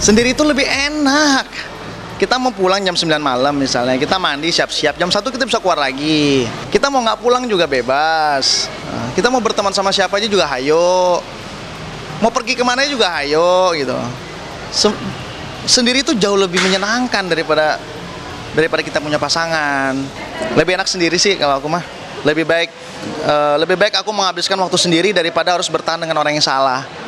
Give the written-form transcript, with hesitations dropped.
Sendiri itu lebih enak. Kita mau pulang jam 9 malam misalnya, kita mandi siap-siap, jam 1 kita bisa keluar lagi. Kita mau nggak pulang juga bebas. Kita mau berteman sama siapa aja juga hayo. Mau pergi kemana juga hayo gitu. Sendiri itu jauh lebih menyenangkan daripada kita punya pasangan. Lebih enak sendiri sih kalau aku mah. Lebih baik aku menghabiskan waktu sendiri daripada harus bertahan dengan orang yang salah.